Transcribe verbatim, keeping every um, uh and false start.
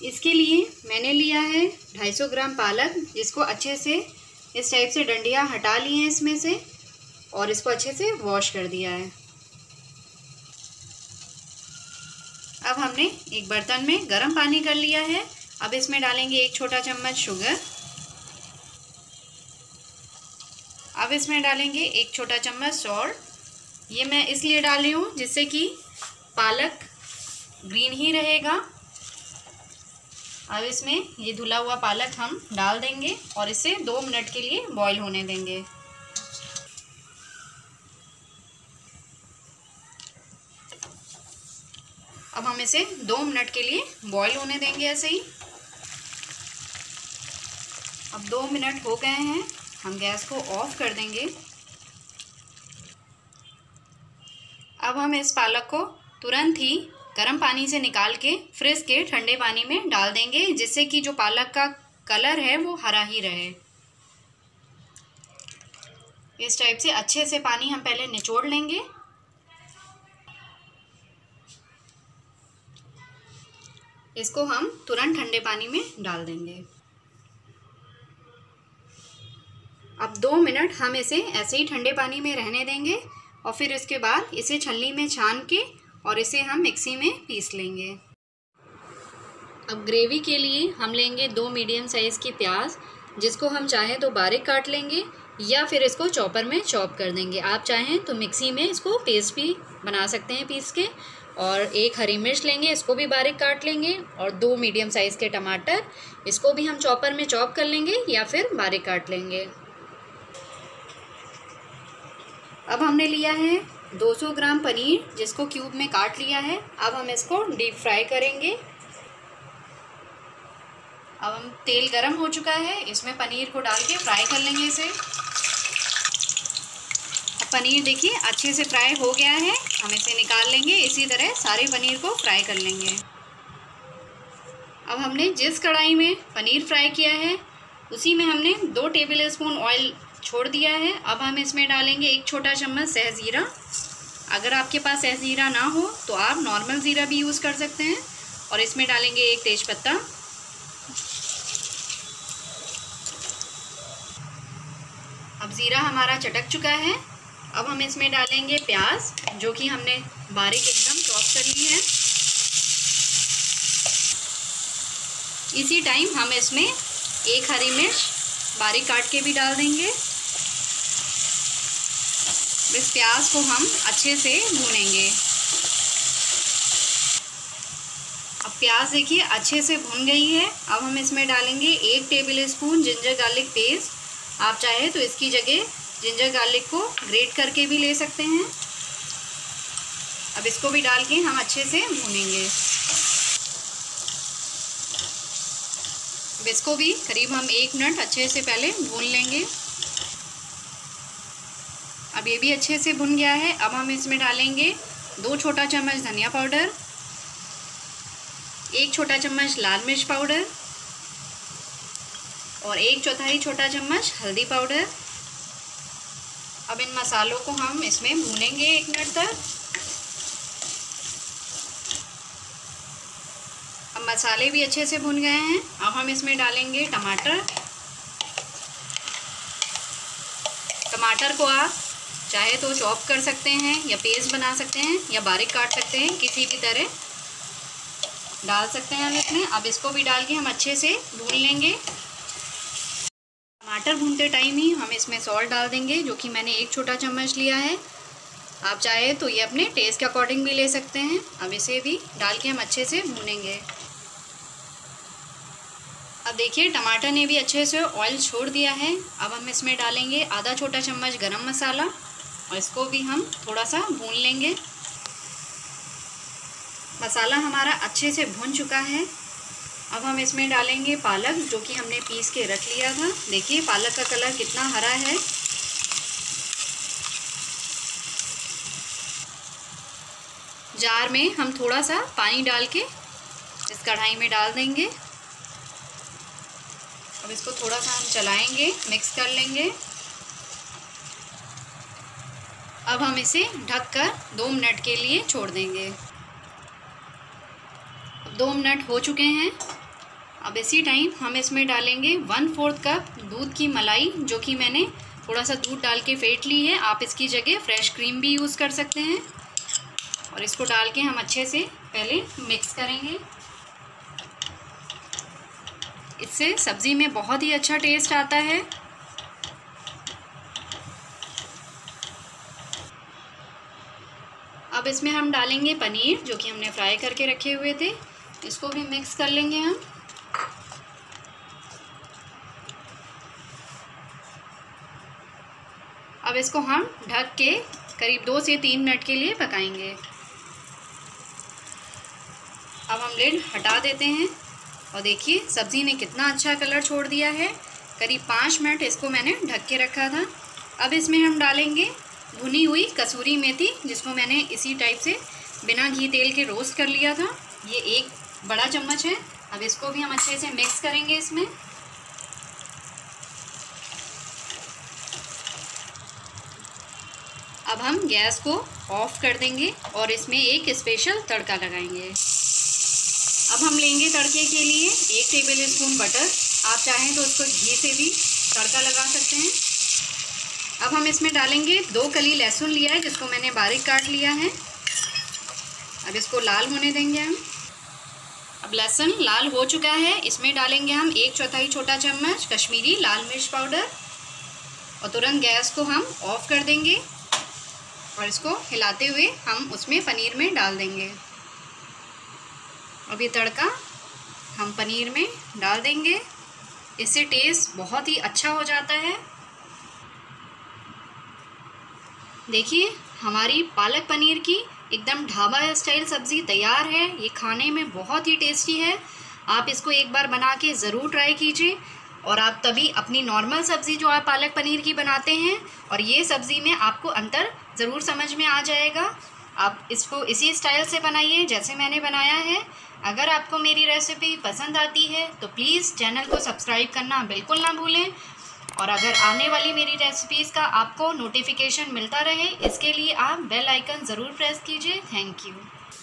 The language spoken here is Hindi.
इसके लिए मैंने लिया है ढाई सौ ग्राम पालक, जिसको अच्छे से इस टाइप से डंडियाँ हटा ली हैं इसमें से, और इसको अच्छे से वॉश कर दिया है। अब हमने एक बर्तन में गर्म पानी कर लिया है। अब इसमें डालेंगे एक छोटा चम्मच शुगर। अब इसमें डालेंगे एक छोटा चम्मच सॉल्ट। ये मैं इसलिए डाल रही हूँ जिससे कि पालक ग्रीन ही रहेगा। अब इसमें ये धुला हुआ पालक हम डाल देंगे और इसे दो मिनट के लिए बॉईल होने देंगे। अब हम इसे दो मिनट के लिए बॉईल होने देंगे ऐसे ही। अब दो मिनट हो गए हैं, हम गैस को ऑफ कर देंगे। अब हम इस पालक को तुरंत ही गर्म पानी से निकाल के फ्रिज के ठंडे पानी में डाल देंगे, जिससे कि जो पालक का कलर है वो हरा ही रहे। इस टाइप से अच्छे से पानी हम पहले निचोड़ लेंगे। इसको हम तुरंत ठंडे पानी में डाल देंगे। अब दो मिनट हम इसे ऐसे ही ठंडे पानी में रहने देंगे और फिर इसके बाद इसे छलनी में छान के और इसे हम मिक्सी में पीस लेंगे। अब ग्रेवी के लिए हम लेंगे दो मीडियम साइज़ की प्याज, जिसको हम चाहें तो बारीक काट लेंगे या फिर इसको चॉपर में चॉप कर देंगे। आप चाहें तो मिक्सी में इसको पेस्ट भी बना सकते हैं पीस के। और एक हरी मिर्च लेंगे, इसको भी बारीक काट लेंगे, और दो मीडियम साइज़ के टमाटर, इसको भी हम चॉपर में चॉप कर लेंगे या फिर बारीक काट लेंगे। अब हमने लिया है दो सौ ग्राम पनीर, जिसको क्यूब में काट लिया है। अब हम इसको डीप फ्राई करेंगे। अब हम तेल गरम हो चुका है, इसमें पनीर को डाल के फ्राई कर लेंगे इसे। अब पनीर देखिए अच्छे से फ्राई हो गया है, हम इसे निकाल लेंगे। इसी तरह सारे पनीर को फ्राई कर लेंगे। अब हमने जिस कढ़ाई में पनीर फ्राई किया है उसी में हमने दो टेबल स्पून ऑयल छोड़ दिया है। अब हम इसमें डालेंगे एक छोटा चम्मच सहजीरा। अगर आपके पास सहजीरा ना हो तो आप नॉर्मल ज़ीरा भी यूज़ कर सकते हैं। और इसमें डालेंगे एक तेज़पत्ता। अब ज़ीरा हमारा चटक चुका है। अब हम इसमें डालेंगे प्याज, जो कि हमने बारीक एकदम चॉप कर ली है। इसी टाइम हम इसमें एक हरी मिर्च बारीक काट के भी डाल देंगे। इस प्याज को हम अच्छे से भूनेंगे। अब प्याज देखिए अच्छे से भुन गई है। अब हम इसमें डालेंगे एक tablespoon ginger garlic paste. आप चाहे तो इसकी जगह जिंजर गार्लिक को ग्रेट करके भी ले सकते हैं। अब इसको भी डाल के हम अच्छे से भूनेंगे। अब इसको भी करीब हम एक मिनट अच्छे से पहले भून लेंगे। अब ये भी अच्छे से भुन गया है। अब हम इसमें डालेंगे दो छोटा चम्मच धनिया पाउडर, एक छोटा चम्मच लाल मिर्च पाउडर और एक चौथाई छोटा चम्मच हल्दी पाउडर। अब इन मसालों को हम इसमें भूनेंगे एक मिनट तक। अब मसाले भी अच्छे से भुन गए हैं। अब हम इसमें डालेंगे टमाटर। टमाटर को आप चाहे तो चॉप कर सकते हैं या पेस्ट बना सकते हैं या बारीक काट सकते हैं, किसी भी तरह डाल सकते हैं हम इसमें। अब इसको भी डाल के हम अच्छे से भून लेंगे। टमाटर भूनते टाइम ही हम इसमें सॉल्ट डाल देंगे, जो कि मैंने एक छोटा चम्मच लिया है। आप चाहे तो ये अपने टेस्ट के अकॉर्डिंग भी ले सकते हैं। अब इसे भी डाल के हम अच्छे से भूनेंगे। अब देखिए टमाटर ने भी अच्छे से ऑयल छोड़ दिया है। अब हम इसमें डालेंगे आधा छोटा चम्मच गरम मसाला और इसको भी हम थोड़ा सा भून लेंगे। मसाला हमारा अच्छे से भुन चुका है। अब हम इसमें डालेंगे पालक, जो कि हमने पीस के रख लिया था। देखिए पालक का कलर कितना हरा है। जार में हम थोड़ा सा पानी डाल के इस कढ़ाई में डाल देंगे। अब इसको थोड़ा सा हम चलाएंगे, मिक्स कर लेंगे। अब हम इसे ढककर दो मिनट के लिए छोड़ देंगे। अब दो मिनट हो चुके हैं। अब इसी टाइम हम इसमें डालेंगे वन फोर्थ कप दूध की मलाई, जो कि मैंने थोड़ा सा दूध डाल के फेंट ली है। आप इसकी जगह फ्रेश क्रीम भी यूज़ कर सकते हैं। और इसको डाल के हम अच्छे से पहले मिक्स करेंगे। इससे सब्ज़ी में बहुत ही अच्छा टेस्ट आता है। अब इसमें हम डालेंगे पनीर, जो कि हमने फ्राई करके रखे हुए थे। इसको भी मिक्स कर लेंगे हम। अब इसको हम ढक के करीब दो से तीन मिनट के लिए पकाएंगे। अब हम लिड हटा देते हैं और देखिए सब्ज़ी ने कितना अच्छा कलर छोड़ दिया है। करीब पाँच मिनट इसको मैंने ढक के रखा था। अब इसमें हम डालेंगे भुनी हुई कसूरी मेथी, जिसको मैंने इसी टाइप से बिना घी तेल के रोस्ट कर लिया था। ये एक बड़ा चम्मच है। अब इसको भी हम अच्छे से मिक्स करेंगे इसमें। अब हम गैस को ऑफ कर देंगे और इसमें एक स्पेशल तड़का लगाएंगे। अब हम लेंगे तड़के के लिए एक टेबल स्पून बटर। आप चाहें तो उसको घी से भी तड़का लगा सकते हैं। अब हम इसमें डालेंगे दो कली लहसुन लिया है, जिसको मैंने बारीक काट लिया है। अब इसको लाल होने देंगे हम। अब लहसुन लाल हो चुका है। इसमें डालेंगे हम एक चौथाई छोटा चम्मच कश्मीरी लाल मिर्च पाउडर और तुरंत गैस को हम ऑफ कर देंगे और इसको हिलाते हुए हम उसमें पनीर में डाल देंगे। अब ये तड़का हम पनीर में डाल देंगे। इससे टेस्ट बहुत ही अच्छा हो जाता है। देखिए हमारी पालक पनीर की एकदम ढाबा स्टाइल सब्ज़ी तैयार है। ये खाने में बहुत ही टेस्टी है। आप इसको एक बार बना के ज़रूर ट्राई कीजिए और आप तभी अपनी नॉर्मल सब्ज़ी जो आप पालक पनीर की बनाते हैं और ये सब्ज़ी में आपको अंतर ज़रूर समझ में आ जाएगा। आप इसको इसी स्टाइल से बनाइए जैसे मैंने बनाया है। अगर आपको मेरी रेसिपी पसंद आती है तो प्लीज़ चैनल को सब्सक्राइब करना बिल्कुल ना भूलें। और अगर आने वाली मेरी रेसिपीज़ का आपको नोटिफिकेशन मिलता रहे, इसके लिए आप बेल आइकन ज़रूर प्रेस कीजिए। Thank you.